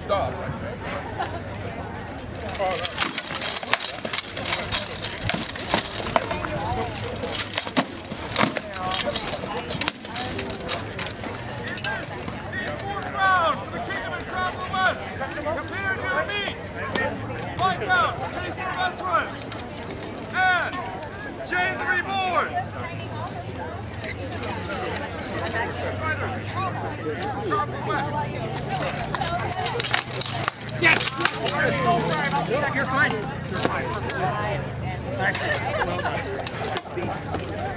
stop. Yes! Oh, sorry about that. You're fine. You're fine. Nice. Well done.